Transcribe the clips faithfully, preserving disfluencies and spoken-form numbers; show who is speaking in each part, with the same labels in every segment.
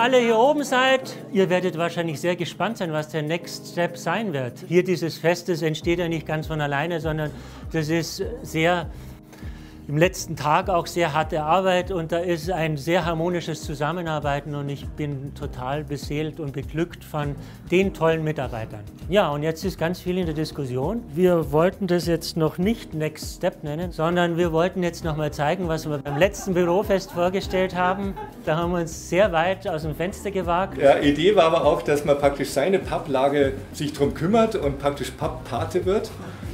Speaker 1: alle hier oben seid, ihr werdet wahrscheinlich sehr gespannt sein, was der Next Step sein wird. Hier dieses Fest, das entsteht ja nicht ganz von alleine, sondern das ist sehr im letzten Tag auch sehr harte Arbeit und da ist ein sehr harmonisches Zusammenarbeiten und ich bin total beseelt und beglückt von den tollen Mitarbeitern. Ja, und jetzt ist ganz viel in der Diskussion. Wir wollten das jetzt noch nicht Next Step nennen, sondern wir wollten jetzt noch mal zeigen, was wir beim letzten Bürofest vorgestellt haben. Da haben wir uns sehr weit aus dem Fenster gewagt.
Speaker 2: Ja, Idee war aber auch, dass man praktisch seine Papplage sich darum kümmert und praktisch Papppate wird.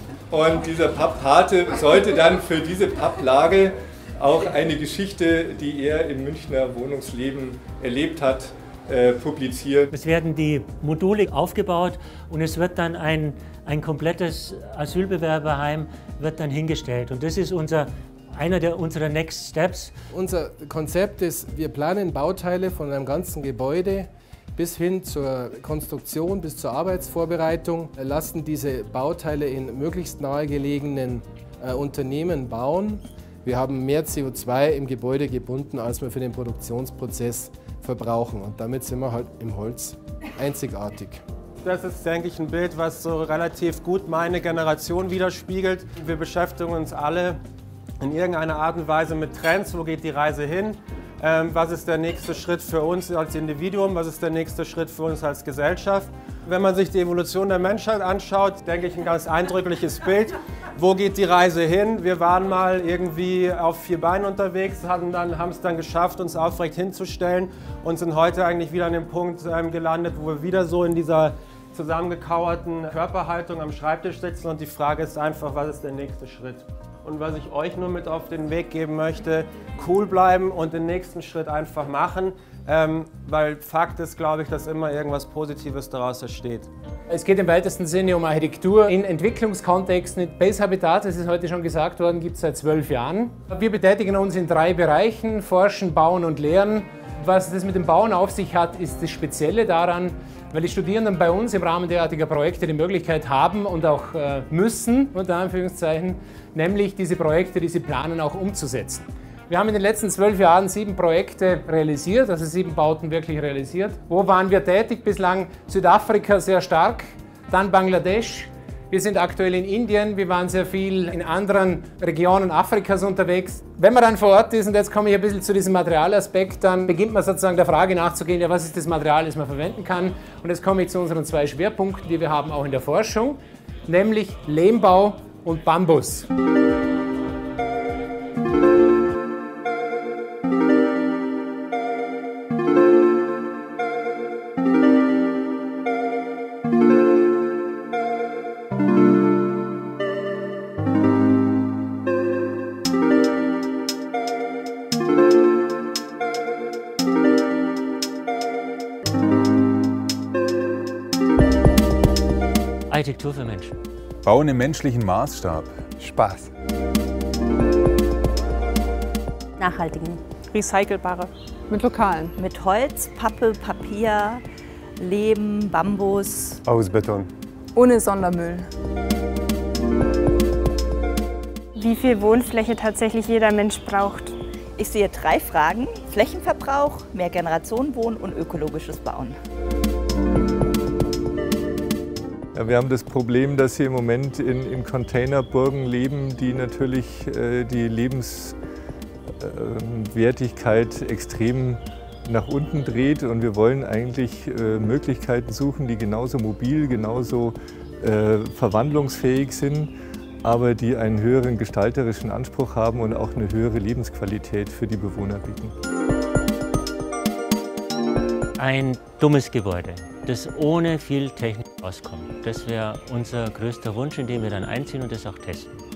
Speaker 2: Und dieser Papppate sollte dann für diese Papplage auch eine Geschichte, die er im Münchner Wohnungsleben erlebt hat, äh, publizieren.
Speaker 1: Es werden die Module aufgebaut und es wird dann ein, ein komplettes Asylbewerberheim wird dann hingestellt. Und das ist unser, einer der, unserer Next Steps.
Speaker 3: Unser Konzept ist, wir planen Bauteile von einem ganzen Gebäude bis hin zur Konstruktion, bis zur Arbeitsvorbereitung, lassen diese Bauteile in möglichst nahegelegenen äh, Unternehmen bauen. Wir haben mehr C O zwei im Gebäude gebunden, als wir für den Produktionsprozess verbrauchen. Und damit sind wir halt im Holz einzigartig.
Speaker 4: Das ist, denke ich, ein Bild, was so relativ gut meine Generation widerspiegelt. Wir beschäftigen uns alle in irgendeiner Art und Weise mit Trends. Wo geht die Reise hin? Ähm, was ist der nächste Schritt für uns als Individuum? Was ist der nächste Schritt für uns als Gesellschaft? Wenn man sich die Evolution der Menschheit anschaut, denke ich, ein ganz eindrückliches Bild. Wo geht die Reise hin? Wir waren mal irgendwie auf vier Beinen unterwegs, haben dann, haben es dann geschafft, uns aufrecht hinzustellen und sind heute eigentlich wieder an dem Punkt ähm, gelandet, wo wir wieder so in dieser zusammengekauerten Körperhaltung am Schreibtisch sitzen und die Frage ist einfach, was ist der nächste Schritt? Und was ich euch nur mit auf den Weg geben möchte, cool bleiben und den nächsten Schritt einfach machen, ähm, weil Fakt ist, glaube ich, dass immer irgendwas Positives daraus entsteht.
Speaker 5: Es geht im weitesten Sinne um Architektur in Entwicklungskontexten. Base Habitat, das ist heute schon gesagt worden, gibt es seit zwölf Jahren. Wir betätigen uns in drei Bereichen, Forschen, Bauen und Lehren. Was das mit dem Bauen auf sich hat, ist das Spezielle daran, weil die Studierenden bei uns im Rahmen derartiger Projekte die Möglichkeit haben und auch äh, müssen, unter Anführungszeichen, nämlich diese Projekte, die sie planen, auch umzusetzen. Wir haben in den letzten zwölf Jahren sieben Projekte realisiert, also sieben Bauten wirklich realisiert. Wo waren wir tätig bislang? Südafrika sehr stark, dann Bangladesch. Wir sind aktuell in Indien, wir waren sehr viel in anderen Regionen Afrikas unterwegs. Wenn man dann vor Ort ist, und jetzt komme ich ein bisschen zu diesem Materialaspekt, dann beginnt man sozusagen der Frage nachzugehen, ja, was ist das Material, das man verwenden kann. Und jetzt komme ich zu unseren zwei Schwerpunkten, die wir haben auch in der Forschung, nämlich Lehmbau und Bambus.
Speaker 1: Architektur für Menschen.
Speaker 6: Bauen im menschlichen Maßstab.
Speaker 3: Spaß.
Speaker 7: Nachhaltigen.
Speaker 8: Recycelbare.
Speaker 9: Mit Lokalen.
Speaker 7: Mit Holz, Pappe, Papier, Lehm, Bambus.
Speaker 2: Aus Beton.
Speaker 9: Ohne Sondermüll.
Speaker 8: Wie viel Wohnfläche tatsächlich jeder Mensch braucht.
Speaker 7: Ich sehe drei Fragen: Flächenverbrauch, Mehrgenerationenwohnen und ökologisches Bauen.
Speaker 2: Ja, wir haben das Problem, dass sie im Moment in, in Containerburgen leben, die natürlich äh, die Lebenswertigkeit äh, extrem nach unten dreht. Und wir wollen eigentlich äh, Möglichkeiten suchen, die genauso mobil, genauso äh, verwandlungsfähig sind, aber die einen höheren gestalterischen Anspruch haben und auch eine höhere Lebensqualität für die Bewohner bieten.
Speaker 1: Ein dummes Gebäude, das ohne viel Technik auskommt. Das wäre unser größter Wunsch, in dem wir dann einziehen und das auch testen.